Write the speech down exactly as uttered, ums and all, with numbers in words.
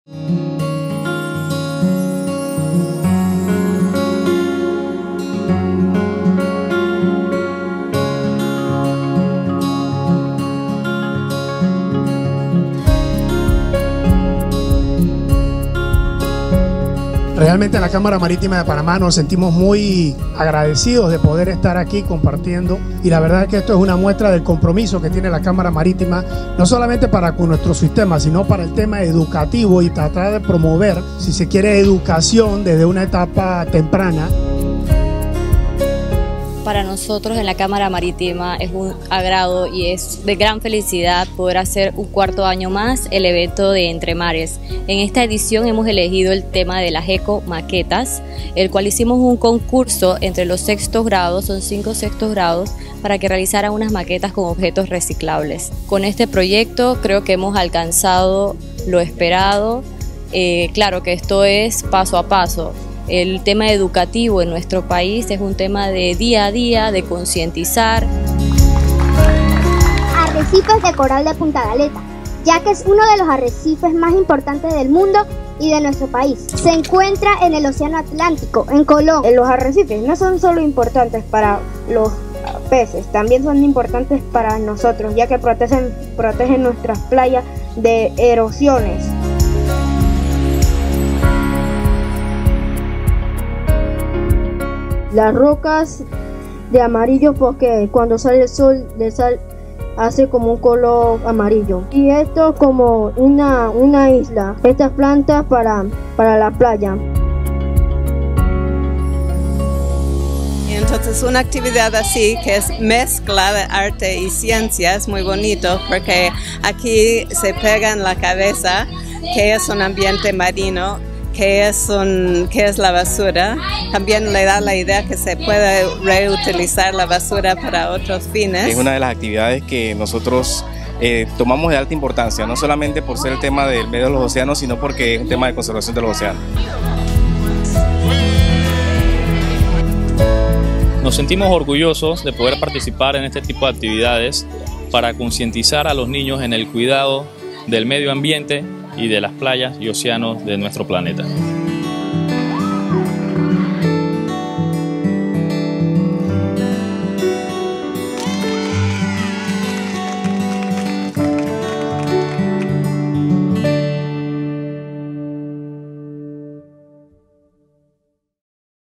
Realmente en la Cámara Marítima de Panamá nos sentimos muy agradecidos de poder estar aquí compartiendo, y la verdad es que esto es una muestra del compromiso que tiene la Cámara Marítima, no solamente para con nuestro sistema, sino para el tema educativo y tratar de promover, si se quiere, educación desde una etapa temprana. Para nosotros en la Cámara Marítima es un agrado y es de gran felicidad poder hacer un cuarto año más el evento de Entre Mares. En esta edición hemos elegido el tema de las ecomaquetas, el cual hicimos un concurso entre los sextos grados, son cinco sextos grados, para que realizaran unas maquetas con objetos reciclables. Con este proyecto creo que hemos alcanzado lo esperado. Eh, claro que esto es paso a paso. El tema educativo en nuestro país es un tema de día a día, de concientizar. Arrecifes de coral de Punta Galeta, ya que es uno de los arrecifes más importantes del mundo y de nuestro país. Se encuentra en el Océano Atlántico, en Colón. Los arrecifes no son solo importantes para los peces, también son importantes para nosotros, ya que protegen, protegen nuestras playas de erosiones. Las rocas de amarillo porque cuando sale el sol de sal hace como un color amarillo. Y esto como una, una isla, estas plantas para, para la playa. Y entonces una actividad así que es mezcla de arte y ciencia es muy bonito porque aquí se pega en la cabeza que es un ambiente marino, que es, un, que es la basura. También le da la idea que se puede reutilizar la basura para otros fines. Es una de las actividades que nosotros eh, tomamos de alta importancia, no solamente por ser el tema del medio de los océanos, sino porque es un tema de conservación de los océanos. Nos sentimos orgullosos de poder participar en este tipo de actividades para concientizar a los niños en el cuidado del medio ambiente y de las playas y océanos de nuestro planeta.